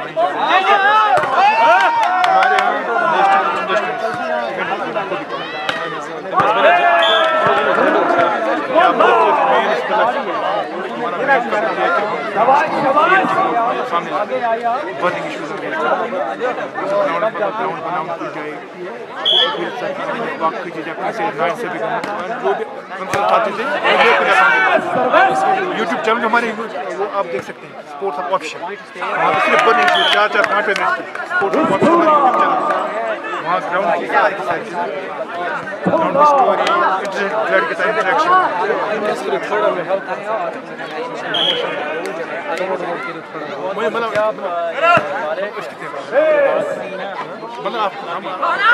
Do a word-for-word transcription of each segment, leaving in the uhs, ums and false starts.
Burning issues ground बनाना की जाए बाकी चीज़ें कैसे नाइन से भी जो भी कंसल्ट थे यूट्यूब चैनल हमारे वो आप देख सकते हैं स्पोर्ट्स ऑफ ऑफिशियल वहाँ पर सिर्फ बर्निंग चार चार पाँच मिनट की sports of official YouTube channel वहाँ ग्राउंड की सारी की सारी ग्राउंड की स्टोरी इंटरेक्ट के साथ इंटरेक्शन मुझे मतलब मतलब आप हम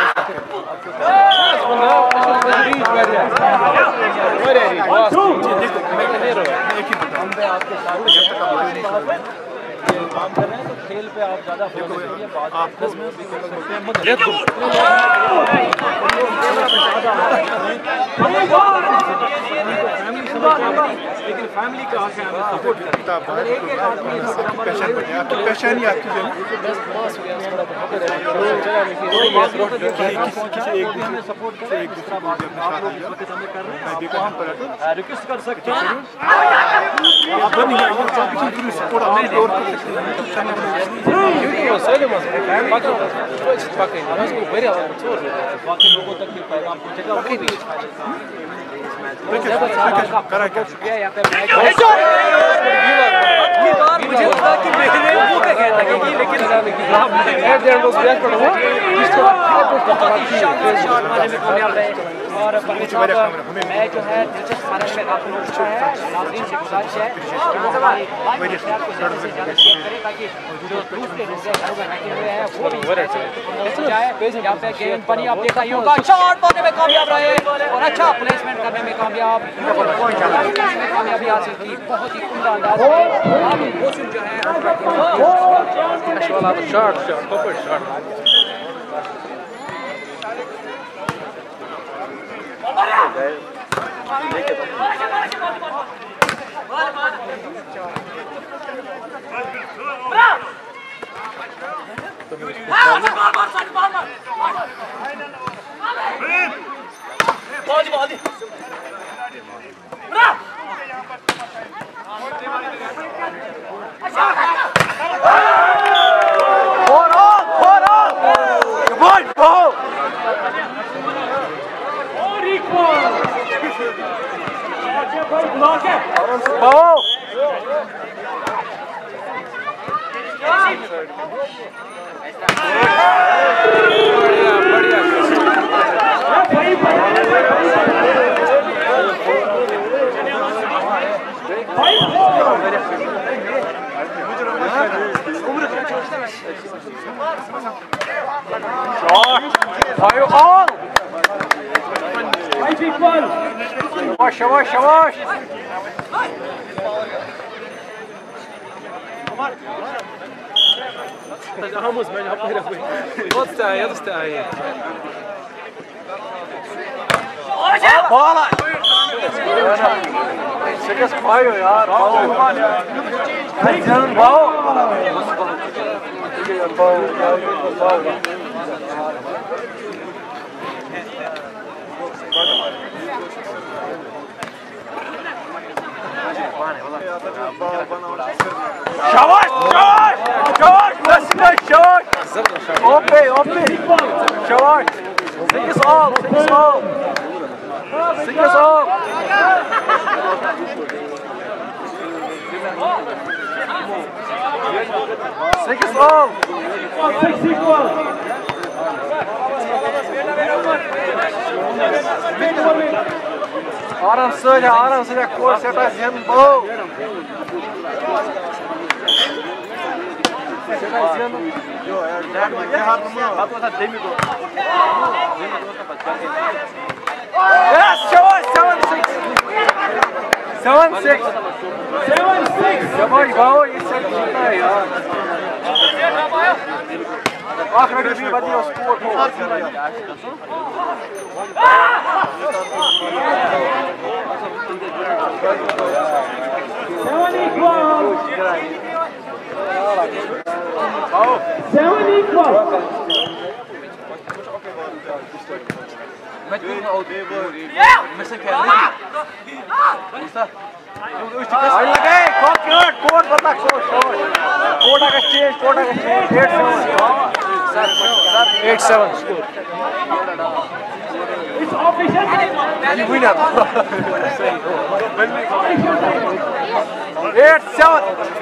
काम कर रहे हैं तो खेल पे आप ज्यादा फोकस करिए आपको लेकिन फैमिली का सपोर्ट करता है पहचान बने आपकी पहचान ही आपकी किसी एक दूसरे सपोर्ट करें एक दूसरा बात आप लोग हमें कर रहे हैं रिक्वेस्ट कर सकते हैं बाकी लोगों तक भी पैगाम पहुंचेगा मुझे लगा कि मेरे मुंह पे कहता कि लेकिन और मैं जो है दिलचस्प मैच में आप लोगों को है नाज़रीन से गुजारिश है कि हमारे लाइव शेयर को ज़्यादा से ज़्यादा शेयर करें ताकि जो दूसरे हिस्से घरों में बैठे हुए हैं वो भी जाए। यहाँ पे गेंद बनी आप देखा ही होगा शॉट मारने में कामयाब रहे और अच्छा प्लेसमेंट करने में कामयाब कामयाबी हासिल की बहुत ही उम्दा अंदाज में मौसम जो है शाबाश शाबाश تجاوز ما يلعب غير ابوي يضطع يضطع هي والله سكس بايو यार جن باو شواش شواش شواش بس شواش اوبي اوبي شواش سكس اول سكس اول سكس اول سكس اول Aram söyle, aram söyle, kol setas yanbo. Setas yanbo. Yo, yaar, dad mein kya haat numna? Baat wasa demi do. Demi do ta bachcha ke. Yes, seven seven six. Seven six. Seven six. Shabash bhao, ye set jita hai yaar. आखिर में भी बदी score को seven equal Seven equal. eight seven score. It's official. Winner. eight seven.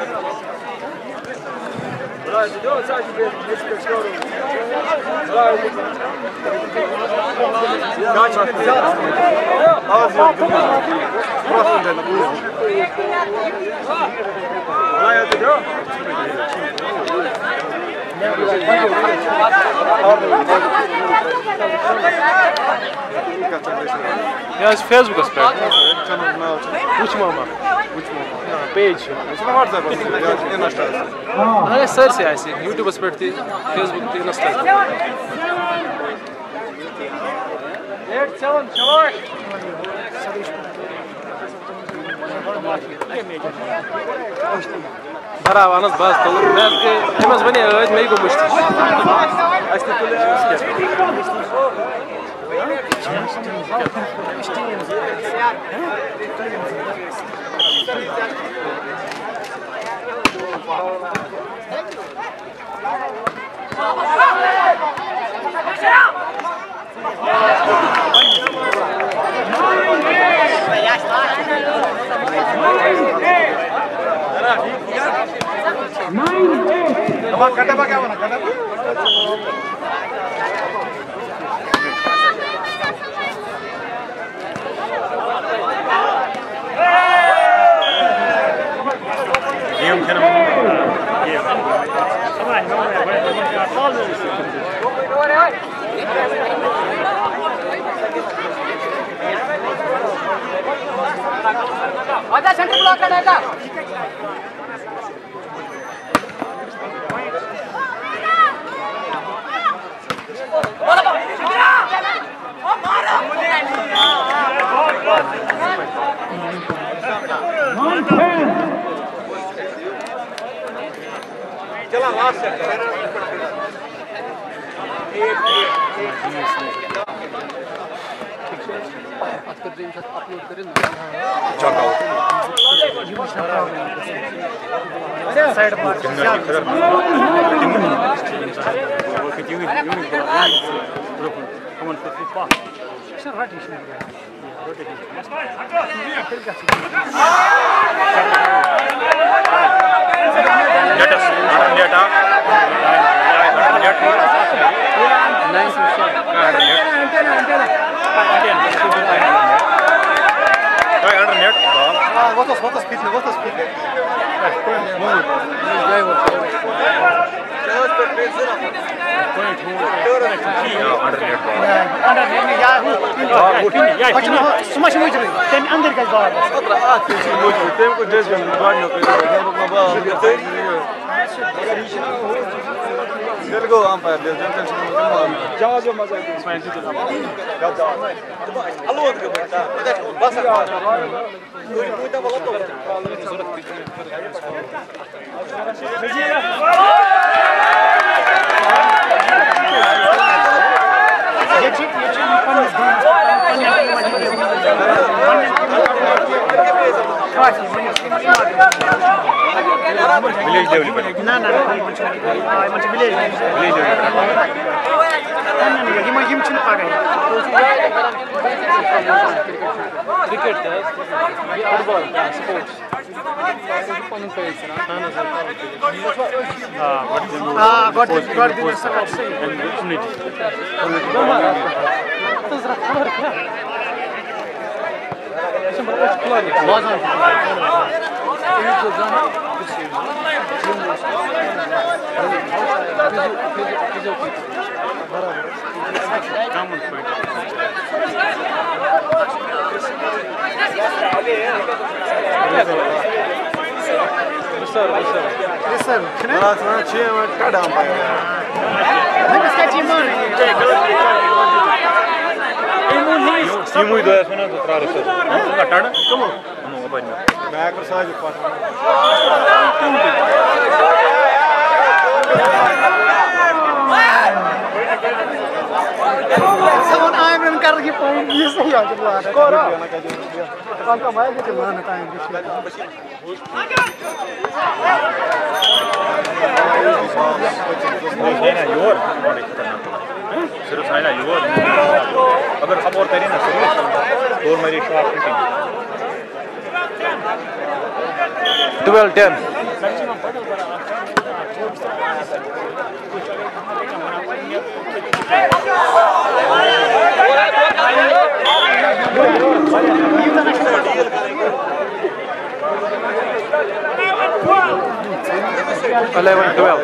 Yes, Facebook is back. Which mama? Which mama? No, page. It's on WhatsApp. Insta. I search I see. YouTube is back. Facebook, Insta. eight seven short. Bravo, anas bas tolu. Ben ki hemen beni evet meyi koymuştum. Açtı tolu. Apa kata apa kawan? Kata apa? Game can game. आजा center block करना है चला last से upload करें side part What was what was speed? What was speed? Go umpire, there's gentlemen. Jawa jo maza. Ismail ji to. Jawa jawa. Allo odga beta. Basa ka. Muita bola to. Yechi yechi pan is done. Village development. No, no, no. I want to village. Village development. No, no, no. Him, him, chil pagai. Cricket, football, sports. Ah, got it. Got it. Unity. Besar, besar. Besar. Kenapa? Karena cuma kadang apa ya? Ini sekali mana? Imu itu ya, mana tu terakhir tu? Enggak ada? Kamu? Kamu apa ini? Baik saja pak. Someone iron कर रही point ये सही आ चुका है score कौन का मार के चलाना टाइम है ना योर सिर्फ है ना योर अगर हम और करें ना सिर्फ और मेरी shot fitting twelve ten eleven twelve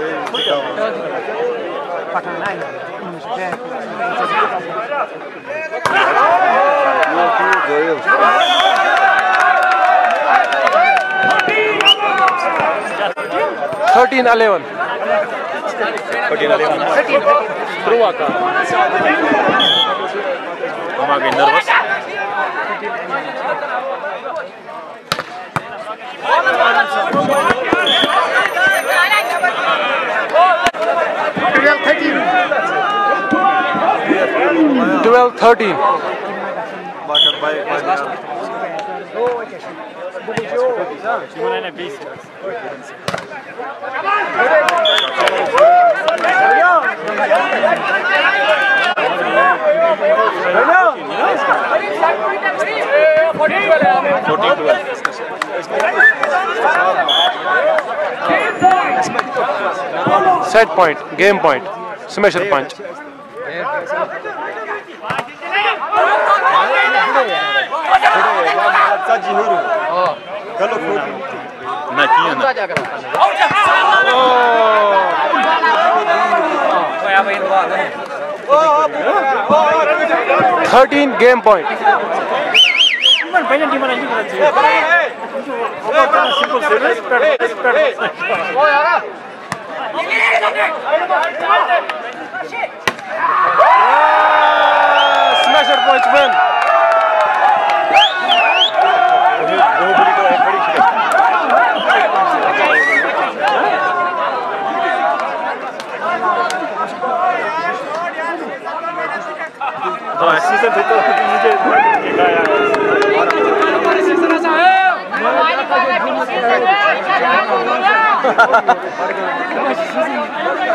thirteen eleven thirteen eleven through aka हम आ गए nervous twelve thirteen set point game point samasher punch ना किया ना thirteen game point samasher punch win season तो मुझे Terima kasih.